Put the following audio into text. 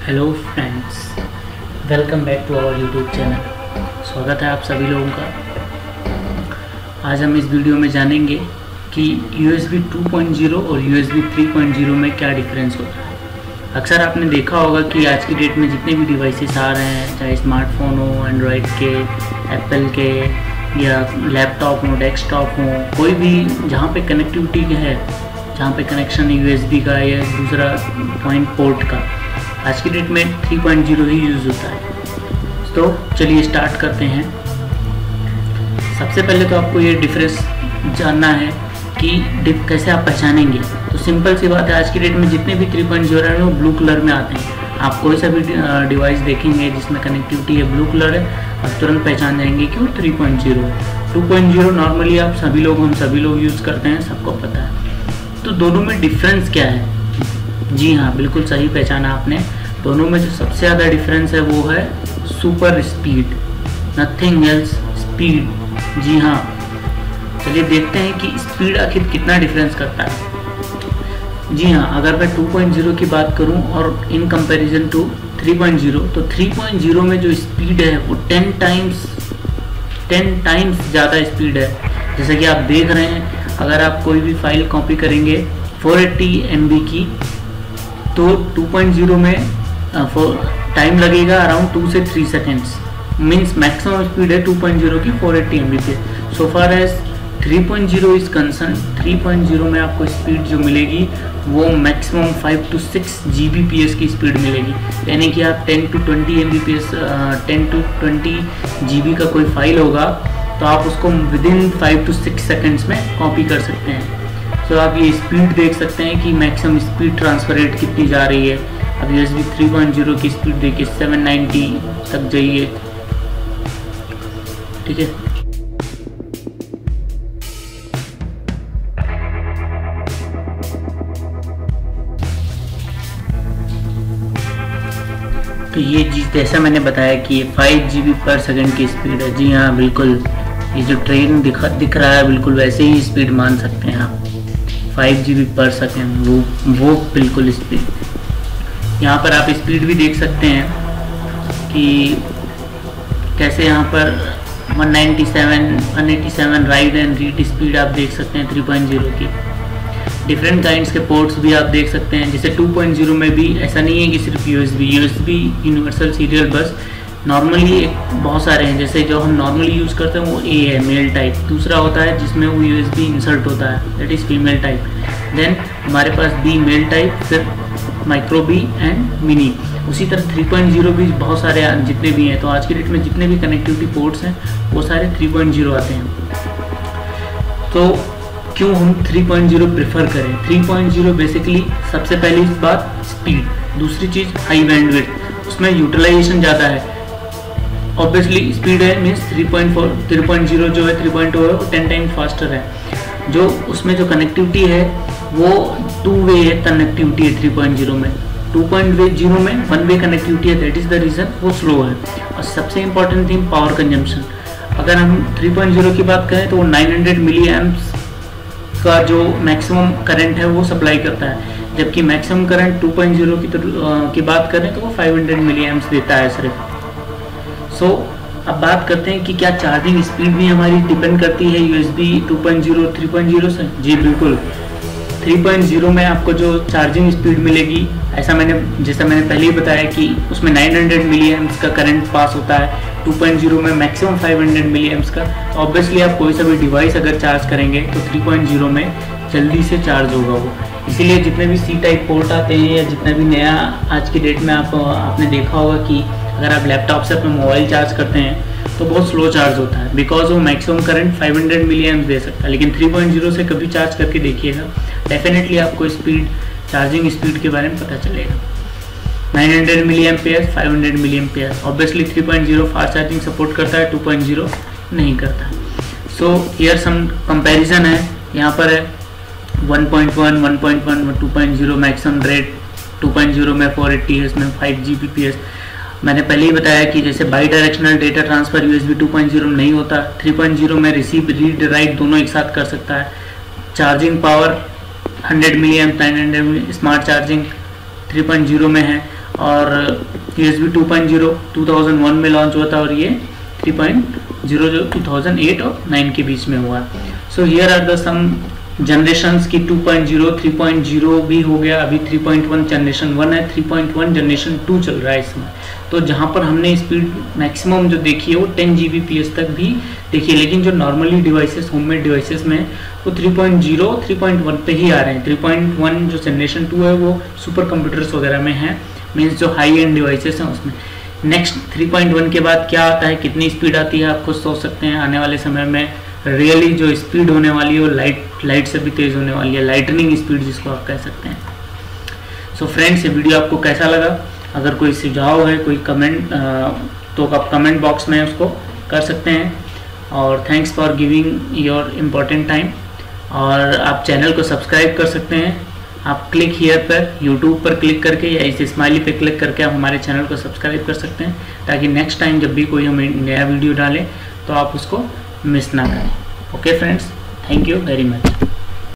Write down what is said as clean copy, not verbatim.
Hello friends, welcome back to our YouTube channel. स्वागत है आप सभी लोगों का। आज हम इस वीडियो में जानेंगे कि USB 2.0 और USB 3.0 में क्या डिफरेंस होता है। अक्सर आपने देखा होगा कि आज की डेट में जितने भी डिवाइसेस आ रहे हैं, चाहे स्मार्टफोन हो, एंड्रॉयड के, एप्पल के या लैपटॉप हो, डेस्कटॉप हो, कोई भी जहाँ पे कनेक्टिविटी है, जहाँ पे कनेक्शन USB का या दूसरा पॉइंट पोर्ट का, आज की डेट में 3.0 ही यूज़ होता है। तो चलिए स्टार्ट करते हैं। सबसे पहले तो आपको ये डिफरेंस जानना है कि कैसे आप पहचानेंगे। तो सिंपल सी बात है, आज की डेट में जितने भी 3.0 हैं वो ब्लू कलर में आते हैं। आप कोई सा भी डिवाइस देखेंगे जिसमें कनेक्टिविटी है, ब्लू कलर है, आप तुरंत पहचान जाएंगे कि वो 3.0 है। 2.0 नॉर्मली हम सभी लोग यूज़ करते हैं, सबको पता है। तो दोनों में डिफरेंस क्या है? जी हाँ, बिल्कुल सही पहचाना आपने। दोनों में जो सबसे ज़्यादा डिफरेंस है वो है super speed, nothing else, speed. जी हाँ, चलिए देखते हैं कि स्पीड आखिर कितना डिफरेंस करता है। जी हाँ, अगर मैं 2.0 की बात करूं और इन कंपैरिजन टू 3.0, तो 3.0 में जो स्पीड है वो 10 टाइम्स ज़्यादा स्पीड है। जैसे कि आप देख रहे हैं, अगर आप कोई भी फाइल कॉपी करेंगे 480 MB की, तो 2.0 में टाइम लगेगा अराउंड 2 से 3 सेकेंड्स। मीन्स मैक्सिमम स्पीड है 2.0 की 480 MB पे। So far as 3.0 is concern, 3.0 में आपको स्पीड जो मिलेगी वो मैक्सिमम 5 to 6 Gbps की स्पीड मिलेगी। यानी कि आप 10 to 20 Mbps 10 to 20 GB का कोई फाइल होगा तो आप उसको विदिन 5 to 6 सेकेंड्स में कॉपी कर सकते हैं। तो आप ये स्पीड देख सकते हैं कि मैक्सिमम स्पीड ट्रांसफर रेट कितनी जा रही है। अब USB 3.0 की स्पीड देखिए 790 तक जाइए, ठीक है। तो ये चीज़ जैसा मैंने बताया कि ये 5 GB पर सेकेंड की स्पीड है। जी हाँ, बिल्कुल ये जो ट्रेन दिख रहा है बिल्कुल वैसे ही स्पीड मान सकते हैं आप। 5 GB पर सेकेंड, वो बिल्कुल स्पीड। यहाँ पर आप स्पीड भी देख सकते हैं कि कैसे यहाँ पर 187 राइट एंड रीड स्पीड आप देख सकते हैं 3.0 की। डिफरेंट काइंड्स के पोर्ट्स भी आप देख सकते हैं। जैसे 2.0 में भी ऐसा नहीं है कि सिर्फ USB universal serial bus, normally बहुत सारे हैं। जैसे जो हम नॉर्मली यूज़ करते हैं वो A है, मेल टाइप। दूसरा होता है जिसमें वो USB इंसर्ट होता है, that is female type. Then हमारे पास B मेल टाइप, फिर माइक्रो B एंड मिनी। उसी तरह 3.0 भी बहुत सारे जितने भी हैं। तो आज की डेट में जितने भी कनेक्टिविटी पोर्ट्स हैं वो सारे 3.0 आते हैं। तो क्यों हम 3.0 प्रेफर करें? 3.0 बेसिकली सबसे पहली बात स्पीड, दूसरी चीज़ हाई बैंडविड्थ, उसमें यूटिलाइजेशन ज़्यादा है। ऑब्वियसली स्पीड है मीन्स 3.0 जो है 3.0 है वो 10 टाइम फास्टर है। जो उसमें जो कनेक्टिविटी है वो 2 वे है कनेक्टिविटी है 3.0 में। 2.0 में 1 वे कनेक्टिविटी है, दैट इज़ द रीज़न वो स्लो है। और सबसे इंपॉर्टेंट थिंग पावर कंजम्पशन। अगर हम 3.0 की बात करें तो वो 900 मिली एम्प्स का जो मैक्सिमम करंट है वो सप्लाई करता है, जबकि मैक्सिमम करंट 2.0 की बात करें तो वो 500 मिली एम्प्स देता है सिर्फ। सो अब बात करते हैं कि क्या चार्जिंग स्पीड भी हमारी डिपेंड करती है USB 2.0 3.0 से? जी बिल्कुल। 3.0 में आपको जो चार्जिंग स्पीड मिलेगी, जैसा मैंने पहले ही बताया कि उसमें 900 मिली एम्प्स का करंट पास होता है। 2.0 में मैक्सिमम 500 मिली एम्प्स का। ऑब्वियसली आप कोई सा भी डिवाइस अगर चार्ज करेंगे तो 3.0 में जल्दी से चार्ज होगा वो। इसीलिए जितने भी C टाइप पोर्ट आते हैं या जितना भी नया आज की डेट में आपने देखा होगा कि अगर आप लैपटॉप से अपना मोबाइल चार्ज करते हैं तो बहुत स्लो चार्ज होता है, बिकॉज वो मैक्सिमम करंट 500 मिली एम्प्स दे सकता है। लेकिन 3.0 से कभी चार्ज करके देखिएगा, डेफिनेटली आपको चार्जिंग स्पीड के बारे में पता चलेगा। 900 milli ampere, 500 milli ampere. Obviously 3.0 fast charging support करता है, 2.0 नहीं करता। सो हियर सम कंपैरिजन है। यहाँ पर है 1.1, 1.1, 2.0 मैक्सिमम रेट। 2.0 में 480 है, इसमें 5 Gbps। मैंने पहले ही बताया कि जैसे bi directional data transfer USB 2.0 में नहीं होता, 3.0 में रिसीव रीड राइट दोनों एक साथ कर सकता है। Charging power 100 mAh 900 smart charging 3.0 में है। और USB 2.0 2001 में लॉन्च हुआ था और ये 3.0 जो 2008 और 9 के बीच में हुआ। So here are the some generations की 2.0 3.0 भी हो गया, अभी 3.1 जनरेशन 1 है, 3.1 जनरेशन 2 चल रहा है इसमें। तो जहाँ पर हमने स्पीड मैक्सिमम जो देखी है वो 10 Gbps तक भी देखी है, लेकिन जो नॉर्मली डिवाइसेस होममेड डिवाइसेस में वो 3.0 3.1 पे ही आ रहे हैं। 3.1 जो जनरेशन 2 है वो सुपर कंप्यूटर्स वगैरह में है, मीन्स जो हाई एंड डिवाइसेस हैं उसमें। नेक्स्ट 3.1 के बाद क्या आता है, कितनी स्पीड आती है, आप खुद सोच सकते हैं। आने वाले समय में रियली जो स्पीड होने वाली है वो लाइट से भी तेज़ होने वाली है, लाइटनिंग स्पीड जिसको आप कह सकते हैं। सो फ्रेंड्स, ये वीडियो आपको कैसा लगा? अगर कोई सुझाव है, कोई कमेंट, तो आप कमेंट बॉक्स में उसको कर सकते हैं। और thanks for giving your important time. और आप चैनल को सब्सक्राइब कर सकते हैं, आप क्लिक हियर पर यूट्यूब पर क्लिक करके या इस स्माइली पे क्लिक करके आप हमारे चैनल को सब्सक्राइब कर सकते हैं, ताकि नेक्स्ट टाइम जब भी कोई हम नया वीडियो डालें तो आप उसको मिस ना करें। Okay friends, thank you very much.